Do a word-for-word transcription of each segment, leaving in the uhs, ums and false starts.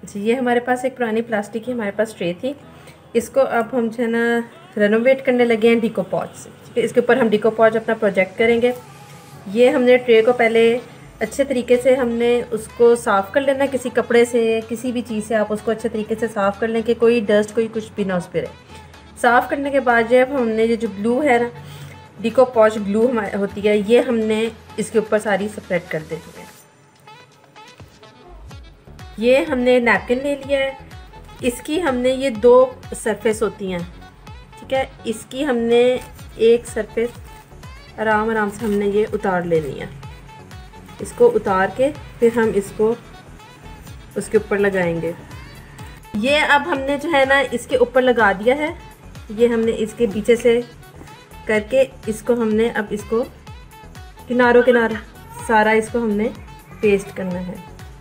अच्छा, ये हमारे पास एक पुरानी प्लास्टिक की हमारे पास ट्रे थी, इसको अब हम जो है ना रेनोवेट करने लगे हैं डिकोपॉज से। ठीक है, इसके ऊपर हम डिकोपॉज अपना प्रोजेक्ट करेंगे। ये हमने ट्रे को पहले अच्छे तरीके से हमने उसको साफ़ कर लेना, किसी कपड़े से किसी भी चीज़ से आप उसको अच्छे तरीके से साफ़ कर लें कि कोई डस्ट कोई कुछ भी ना उस पर रहे। साफ़ करने के बाद जब हमने ये जो ग्लू है ना, डिकोपॉज ग्लू हमारी होती है, ये हमने इसके ऊपर सारी स्प्रेड कर देनी है। ये हमने नैपकिन ले लिया है, इसकी हमने ये दो सरफेस होती हैं। ठीक है, इसकी हमने एक सरफेस आराम आराम से हमने ये उतार लेनी है। इसको उतार के फिर हम इसको उसके ऊपर लगाएंगे। ये अब हमने जो है ना इसके ऊपर लगा दिया है। ये हमने इसके पीछे से करके इसको हमने अब इसको किनारों किनारे सारा इसको हमने पेस्ट करना है।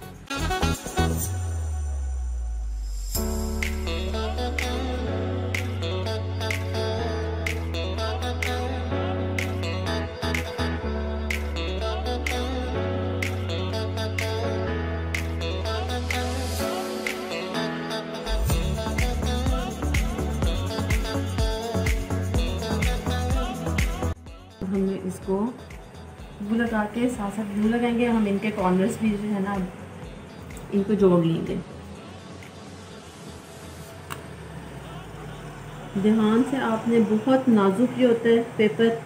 हमने इसको ग्लू लगा के साथ साथ ग्लू लगाएंगे। हम इनके कॉर्नर्स भी जो है ना इनको जोड़ लेंगे। ध्यान से आपने, बहुत नाजुक जो होता है पेपर,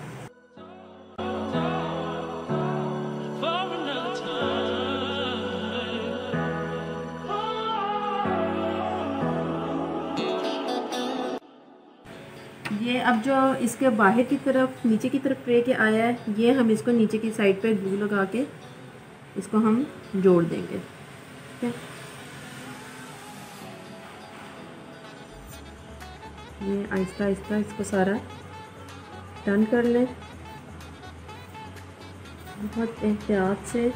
ये अब जो इसके बाहर की तरफ नीचे की तरफ ट्रे के आया है, ये हम इसको नीचे की साइड पे ग्लू लगा के इसको हम जोड़ देंगे। ठीक है, ये आहिस्ता आहिस्ता इसको सारा टर्न कर लें, बहुत एहतियात से।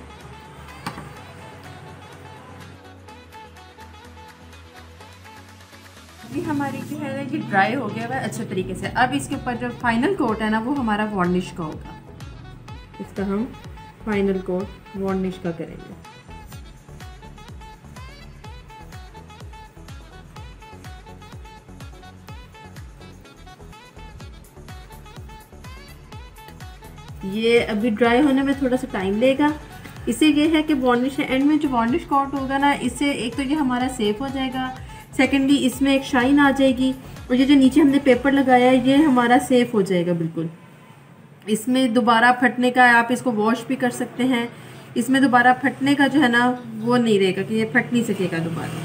ये हमारी जो है ना ये ड्राई हो गया हुआ है अच्छे तरीके से। अब इसके ऊपर जो फाइनल कोट है ना वो हमारा वार्निश का होगा। इसका हम फाइनल कोट वार्निश का करेंगे। ये अभी ड्राई होने में थोड़ा सा टाइम लेगा। इससे ये है कि वार्निश एंड में जो वार्निश कोट होगा ना, इससे एक तो ये हमारा सेफ हो जाएगा, सेकेंडली इसमें एक शाइन आ जाएगी, और ये जो नीचे हमने पेपर लगाया है ये हमारा सेफ हो जाएगा बिल्कुल। इसमें दोबारा फटने का, आप इसको वॉश भी कर सकते हैं, इसमें दोबारा फटने का जो है ना वो नहीं रहेगा कि ये फट नहीं सकेगा दोबारा।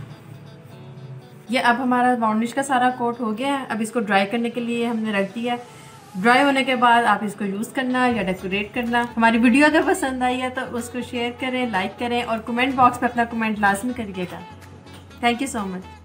ये अब हमारा वार्निश का सारा कोट हो गया है। अब इसको ड्राई करने के लिए हमने रख दिया। ड्राई होने के बाद आप इसको यूज़ करना या डेकोरेट करना। हमारी वीडियो अगर पसंद आई है तो उसको शेयर करें, लाइक करें और कमेंट बॉक्स में अपना कमेंट लाजमी करिएगा। Thank you so much.